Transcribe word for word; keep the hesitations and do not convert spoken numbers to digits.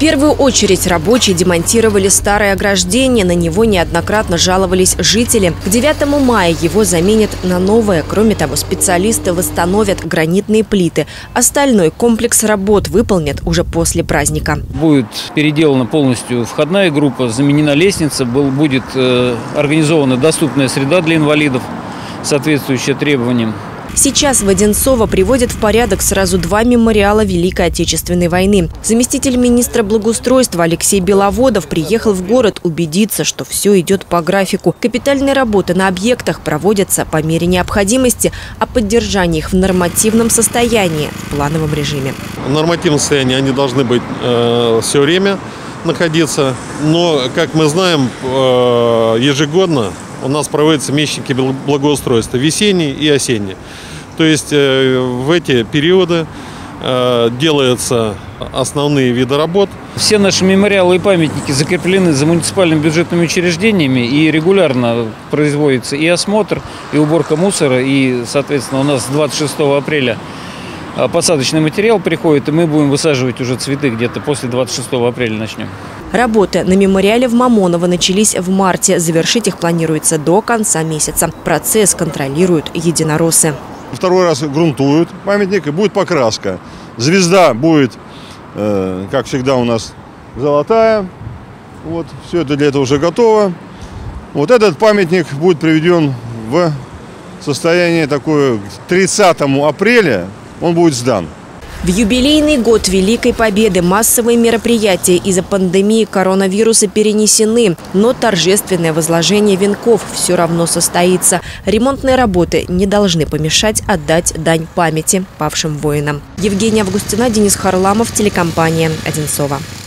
первую очередь рабочие демонтировали старое ограждение. На него неоднократно жаловались жители. К девятому мая его заменят на новое. Кроме того, специалисты восстановят гранитные плиты. Остальной комплекс работ выполнят уже после праздника. Будет переделана полностью входная группа, заменена лестница, будет организована доступная среда для инвалидов, соответствующая требованиям. Сейчас в Одинцово приводят в порядок сразу два мемориала Великой Отечественной войны. Заместитель министра благоустройства Алексей Беловодов приехал в город убедиться, что все идет по графику. Капитальные работы на объектах проводятся по мере необходимости, а поддержание их в нормативном состоянии в плановом режиме. В нормативном состоянии они должны быть э, все время находиться. Но, как мы знаем, э, ежегодно у нас проводятся месячники благоустройства, весенний и осенний. То есть э, в эти периоды э, делаются основные виды работ. Все наши мемориалы и памятники закреплены за муниципальными бюджетными учреждениями, и регулярно производится и осмотр, и уборка мусора. И, соответственно, у нас с двадцать шестого апреля посадочный материал приходит, и мы будем высаживать уже цветы где-то после двадцать шестого апреля начнем. Работы на мемориале в Мамоново начались в марте. Завершить их планируется до конца месяца. Процесс контролируют единороссы. Второй раз грунтуют памятник, и будет покраска. Звезда будет, э, как всегда, у нас золотая. Вот, все это для этого уже готово. Вот этот памятник будет приведен в состояние такое к тридцатому апреля. Он будет сдан. В юбилейный год Великой Победы массовые мероприятия из-за пандемии коронавируса перенесены, но торжественное возложение венков все равно состоится. Ремонтные работы не должны помешать отдать дань памяти павшим воинам. Евгения Августина, Денис Харламов, телекомпания «Одинцово».